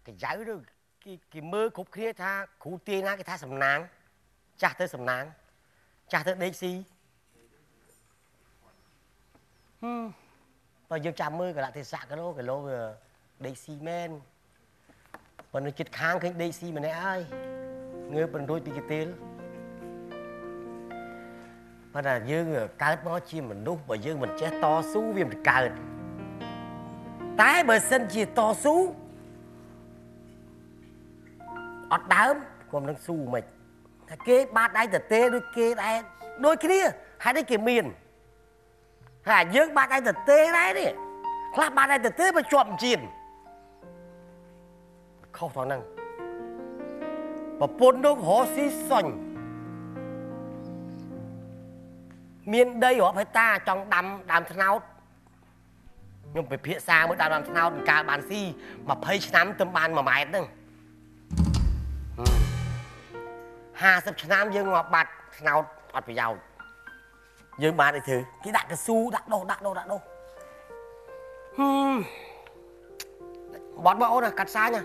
cái giáo đó cái mơ khúc kia tha khu tiền á cái tha sầm nang cha tới sầm nang cha tới đây xí và dương chạm mơ cái lại thì sạ cái lô đây xí men và nó chít khang cái đây xí mà này ai người bằng đôi bị cái tiền và là dương cao nó chi mình đúc bởi dương mình chết to xú vì mình cao tái bờ sân chỉ to xú ọt đám còn đang xù mệt kế bát đáy tờ tê đôi kế đáy đôi kia hai đứa kia miền hả dương bát đáy tờ tê đấy đi là bát đáy tờ tê mà chọn chìm không thằng năng và bốn đôi họ xí xoành miền đây họ phải ta trong đám thân áo nhưng phải phía xa mới đám thân áo cả bàn si mà phây nắm tâm bàn mà mày đừng 50 ឆ្នាំយើងងាប់បាត់ស្នោតអត់ប្រយោជន៍យើងបានតែធ្វើគេដាក់កស៊ូដាក់ដោបត់មកអូនកាត់សាញ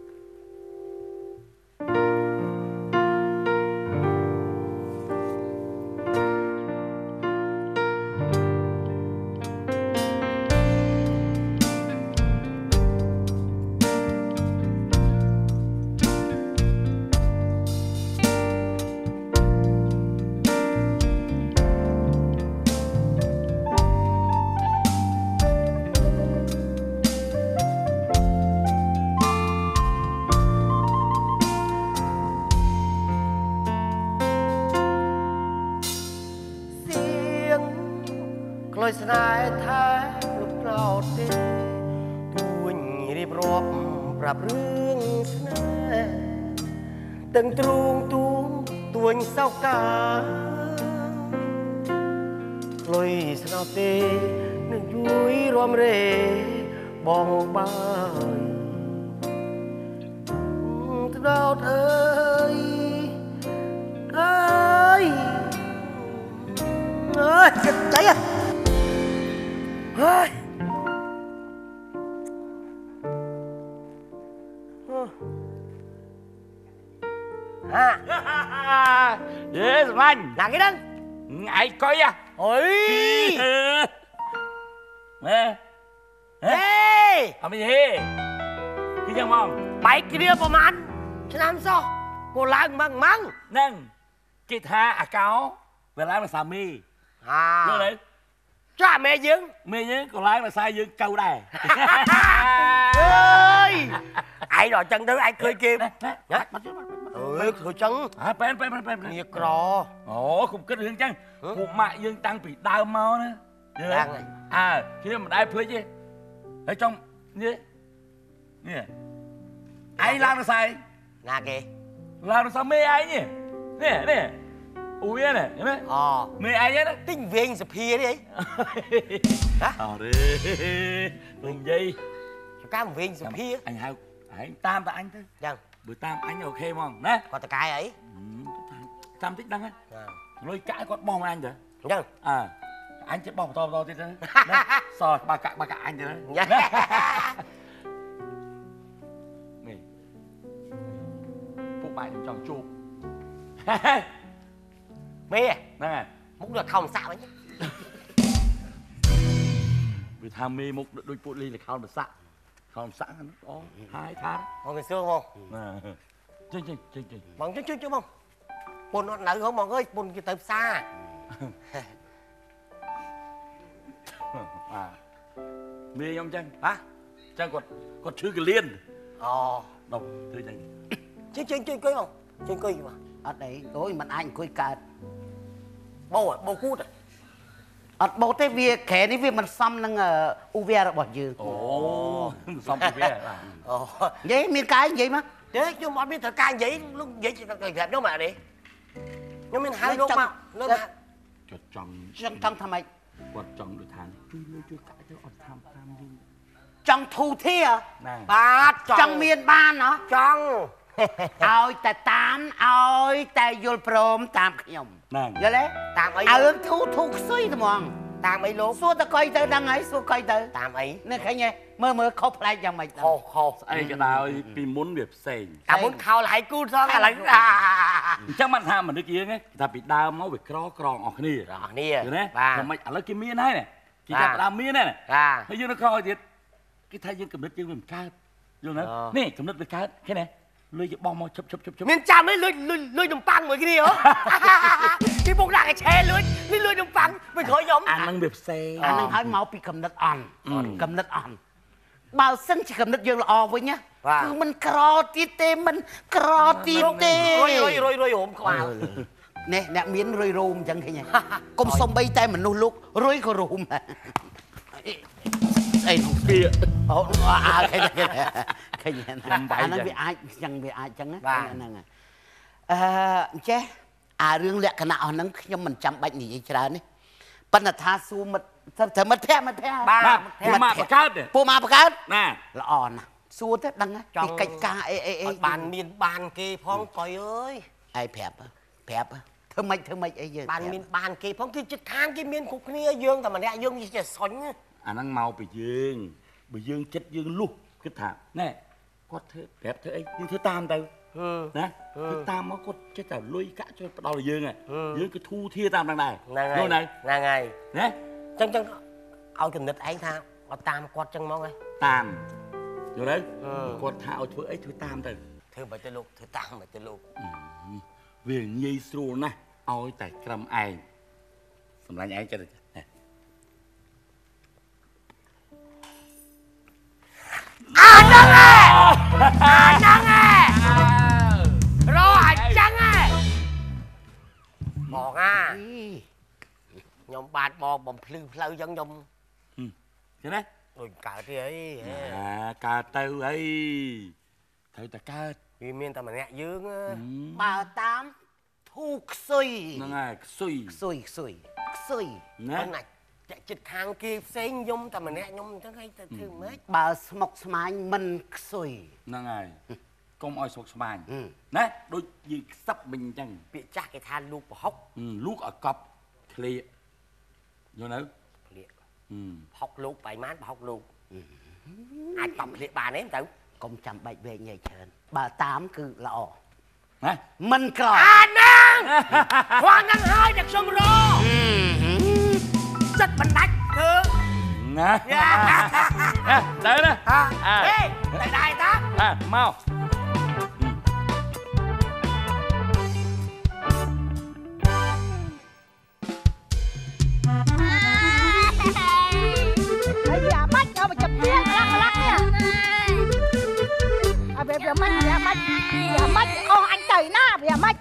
ลอยสลายท้ายลูกเราเต้ทุนรีบรบปรับเรื่องสนาตึงตรุงตุ้มตัวเศร้ากาลอยสลายเต้นึกยุยรวมเร่บองบายตลอดเอ้ยเจ็บใจอ่ะเฮ้ยเย้สมัย là cái đó ai coi à ôi nè ê làm gì thế cái gì mong bảy cái đĩaประมาณ ฉันทำซะกูล้างมั้งนั่งกีตาร์อาเก้าเวลามันสามีเรื่องอะไร cha mẹ dưng เมียยังcòn lái mà sai dương câu đây ơi ai đòi chân thứ ai cười kim cười chân เป็น nhiệt cò โอ้คุณก็เรื่องจังคุณมายังตั้งปีดาวเมานะทีนี้มันได้เพื่อจีไอ้trongนี่ไอ้ลางมาใส่ nà kìa ลางมาใส่เมียไอ้นี่อุ้ยเนี่ยเห็นไหมเมียไอ้เนี่ย tinh viên sập hia đi hả đi đừng gì cho cá một viên sập hia anh hai anh tam tại anh thôi vâng bữa tam anh ok không nè còn tờ cài ấy tam thích đăng á lôi cãi con bom anh rồi vâng anh sẽ bom to thế đấy sò ba cãi anh rồi đấy này phụ bài trong chụp mẹ nè múc được không sao ấy vì tham mê múc đôi phụ ly là không sẵn nó có 2 tháng mọi người xưa không chơi bọn chứ không bồn nó nợ không mọi người bồn kia tập xa mê không chăng hả chăng còn chưa cái liên đọc thư chăng chơi cưới không chơi cưới mà ở đấy tối mình anh cưới cả bầu cút à ở bầu tới việc khẽ đi việc mình xăm năng UV bỏ dư xăm UV vậy miếng cái vậy mà thế chứ mọi biết thời can vậy lúc vậy chỉ cần đẹp đâu mà đi nhưng mình hai lúc mà nó cho trong tham ấy quật trong được tháng chưa cãi cho còn tham đi trong thu thế à ba trong miền ban nó trong ឲ្យតែតាមឲ្យតែយល់ព្រមតាមខ្ញុំហ្នឹងយល់ទេតាមអីឲ្យធូខ្សុយហ្មងតាមអីលោកសួរតកុយទៅហ្នឹងហើយសួរកុយទៅតាមអីនេះឃើញទេមើលខុសប្លែកយ៉ាងម៉េចខុសស្អីក៏ដោយពីមុនវាផ្សេងតែមុនខោលហើយគូសងឥឡូវអញ្ចឹងមិនថាមនុស្សយើងថាពីដើមមកវាក្រអស់គ្នាអស់គ្នាយល់ទេបាទតែមិនឥឡូវគេមានហើយគេចាប់ដើមមានហើយបាទហើយយើងនៅក្រោយទៀតគេថាយើងកំណត់យើងវាមិនកើតយល់ទេនេះកំណត់វាកើតឃើញទេលុយគេបោះមកជប់មានចាំទេលុយនំប៉័ងមួយគ្នាហ៎ពីពុកដាក់ឲ្យឆេលុយនំប៉័ងមិនក្រោយខ្ញុំអាហ្នឹងវាផ្សេងអាហ្នឹងហើយមកពីកំណត់អន់កំណត់អន់បើសិនជាកំណត់យើងល្អវិញណាគឺមិនក្រទៀតទេមិនក្រទៀតទេរុយរោមក្បាលនេះអ្នកមានរុយរោមអញ្ចឹងឃើញទេកុំសំបីតែមនុស្សលោករុយក៏រោមអីនោះវាអូឃើញអាហ្នឹងវាអាចចឹងហ្នឹងចេះអារឿងលក្ខណៈអស់ហ្នឹងខ្ញុំមិនចាំបាច់និយាយច្រើនទេប៉ុន្តែថាសួរមិត្តត្រូវមិត្តភក្តិបាទពួកមកបង្កើតពួកមកបង្កើតណាល្អណាស់សួរទៅដឹងពីកិច្ចការអីបានមានបានគេផងកុយអើយឯងប្រាប់ធ្វើម៉េចអីយើងបានគេផងគឺចិត្តខាងគេមានគ្រប់គ្នាយើងតែម្នាក់យើងចេះសុញអាហ្នឹងមកពីយើងបើយើងចិត្តយើងលុះគិតថាណែគាត់ធ្វើប្រាប់ធ្វើអីយើងធ្វើតាមទៅណាគឺតាមមកគាត់ចេះតែលុយកាក់ជួយផ្ដល់ឲ្យយើងយើងគឺធូធាតាមហ្នឹងដែរហ្នឹងហើយណាចឹងឲ្យកំណត់ឯងថាអត់តាមគាត់ចឹងមកហ៎តាមយល់ទេគាត់ថាឲ្យធ្វើអីធ្វើតាមទៅធ្វើមិនទៅលោកធ្វើតាមមិនទៅលោកវាងាយស្រួលណាស់ឲ្យតែក្រឹមឯងសម្លាញ់ឯងចិត្តអាហ្នឹងរអញ្ចឹងបងខ្ញុំបាទបងបំភ្លឺផ្លូវចឹងខ្ញុំឃើញទេដូចកើតទេអីកើតទៅអីត្រូវតែកើតវាមានតែម្នាក់យើងបើតាមធូខ្សុយហ្នឹងហើយខ្សុយណាចិត្តខាងគេផ្សេងខ្ញុំតែម្នាក់ខ្ញុំអញ្ចឹងឲ្យទៅធ្វើម៉េចបើស្មុកស្មាញមិនខ្សុយហ្នឹងហើយកុំឲ្យស្មុកស្មាញណាដូចយើងខ្សឹបមិញអញ្ចឹងពាក្យចាស់គេថាលូកប្រហុកលូកឲ្យកប់ឃ្លៀកយល់នៅឃ្លៀកប្រហុកលូកប្រហែលប្រហុកលូកអាចកប់ឃ្លៀកបានទេទៅកុំចាំបាច់វែងញ៉ៃច្រើនបើតាមគឺល្អណាមិនក្រអាហ្នឹងហ្នឹងហើយដែលខ្ញុំរចិត្តបណ្ដាច់ធ្វើណាទៅណាហេតែដែរតាមកវាមិនអស់អញទៅណាវាមិន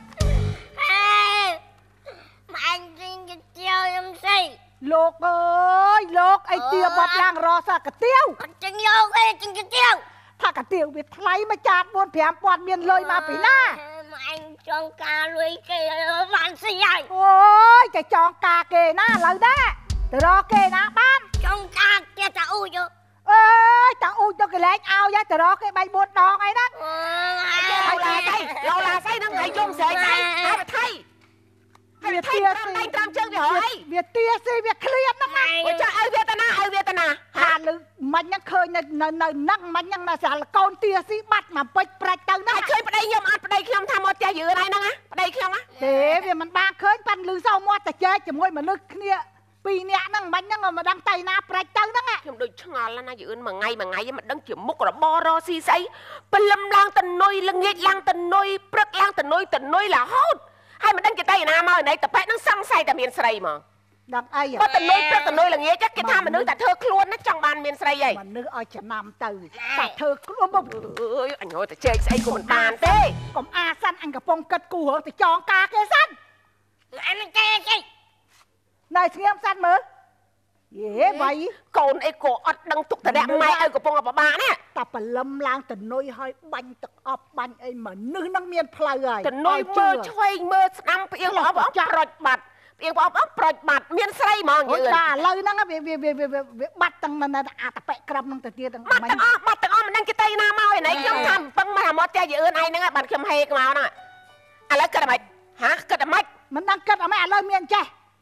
មកអញជិះកាទៀវខ្ញុំស្អីលោកអើយលោកអីទៀវបាត់ឡើងរសកាទៀវអត់ជិះយកទេជិះកាទៀវថាកាទៀវវាថ្លៃមកចាត 4-5,000 មានលុយមកពីណាមកអញចង់ការលុយគេបានស្អីហើយអូយតែចង់ការគេណាឥឡូវដែរទៅរកគេណាបានចង់ការគេតាអ៊ូយអើយតាអ៊ូទៅកលែងឲ្យទៅរកគេ3-4 ដងអីណាឡូឡាស្អីនឹងឲ្យយំស្រែកស្អីហើយថៃវាទាស៊ីដៃត្រង់ជើងវាហើយវាទាស៊ីវាឃ្លាតហ្នឹងណាអូចុះឲ្យវាតាណាហាលឺមិញហ្នឹងឃើញនៅហ្នឹងមិញហ្នឹងណាស្រាលកូនទាស៊ីបាត់មកពេជ្រប្រាច់ទៅហ្នឹងឃើញប្តីខ្ញុំអត់ប្តីខ្ញុំថាមកផ្ទះយឺនហើយហ្នឹងប្តីខ្ញុំទេវាមិនបានឃើញប៉ាន់លឺសោមាត់តែចែកជាមួយមនុស្សគ្នា2នាក់ហ្នឹងមិញហ្នឹងមិនដឹងទៅណាប្រាច់ទៅហ្នឹងខ្ញុំដូចឆ្ងល់ណាយឺនមួយថ្ងៃមិនដឹងជាមុខរបររស៊ីស្អីព្រលឹមឡើងតនុយល្ងាចឡើងតនុយព្រឹកឡើងតនុយរហូតហើយមិនដឹងគេទៅណាមកណៃតប៉ែហ្នឹងសង្ស័យតែមានស្រីហ្មងដឹងអីបើតនុយព្រឹកតនុយល្ងាចគេថាមនុស្សតែធ្វើខ្លួនណាចង់បានមានស្រីអីមនុស្សឲ្យចំណាំទៅតែធ្វើខ្លួនអើយអញហៅតែជែកស្អីក៏មិនបានទេកុំអាសិនអញកំពុងគិតគូររឿងទៅចងការគេសិនអញនឹងចេះណែស្ងៀមសិនមើលយេវៃកូនអីក៏អត់ដឹងទុកតរៈម៉ែឲ្យកំពុងបបាក់នេះតែបលឹមឡើងតនុយឲ្យបាញ់ទឹកអប់បាញ់អីមនុស្សនឹងមានផ្លូវហើយតនុយមើលឆ្វេងមើលស្ដាំផ្អៀងបងប្អូនប្រុចបាត់ផ្អៀងបងប្អូនប្រុចបាត់មានស្រីហ្មងយឺនចាឥឡូវហ្នឹងវាបាត់ទាំងអាតប៉ែក្រឹមហ្នឹងទៅទៀតទាំងបាត់ទាំងអស់មិនដឹងគេទៅណាមកឯណៃខ្ញុំថាពឹងមកមកផ្ទះយឺនឯងហ្នឹងបាត់ខ្ញុំហេកមកហ្នឹងឥឡូវគិតអ្មេចគិតអ្មេចមិនដឹងគិតអ្មេឥឡូវមានចេះ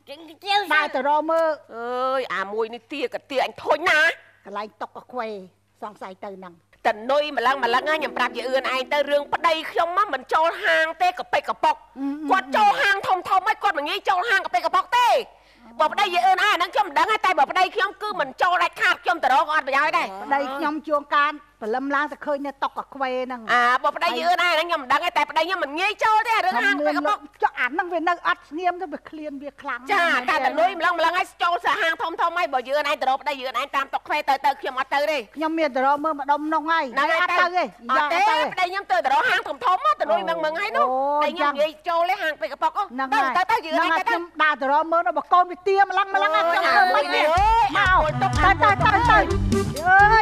ដើរទៅរកមើលអើយអាមួយនេះទាក៏ទាអញធុញណាកន្លែងតុកអខ្វេសង្ស័យទៅហ្នឹងតនុយម្លឹងហើយខ្ញុំប្រាប់យាអឿនឯងទៅរឿងប្តីខ្ញុំមកមិនចូលហាងទេកប៉ិកកប៉ុកគាត់ចូលហាងធំៗហើយគាត់មិនងាយចូលហាងកប៉ិកកប៉ុកទេបើប្តីយាអឿនឯងហ្នឹងខ្ញុំមិនដឹងតែបើប្តីខ្ញុំគឺមិនចូលដាច់ខាតខ្ញុំទៅរកអត់ប្រយោជន៍ដែរប្តីខ្ញុំជួងកានព្រលឹមឡើងទៅឃើញនៅតុកអខ្វេហ្នឹងបើប្តីយាអឿនឯងខ្ញុំមិនដឹងតែប្តីខ្ញុំមិនងាយចូលទេរឿងហាងកប៉ិកកប៉ុកចុះអាហ្នឹងវានៅអត់ស្ងៀមទៅវាឃ្លានវាខ្លាំងចាតែតនុយម្លឹងហើយចូលសាហាងធំហើយបើយាអឿនឯងទៅរកប្តីយាអឿនឯងតាមតុកខ្វេទៅខ្ញុំអត់ទៅទេខ្ញុំមានទៅរកមើលម្ដុំនោះហើយអត់ទៅទេអត់ទេប្តីខ្ញុំទៅរកហាងធំតនុយមឹងហើយនោះប្តីខ្ញុំនិយាយចូលទេហាងកប៉ិកកប៉ុកទៅយាអឿនឯងទៅខ្ញុំដើរទៅរកមើលនៅបកូនវាទៀម្លឹងខ្ញុំធ្វើមិនទេមកទៅអើយ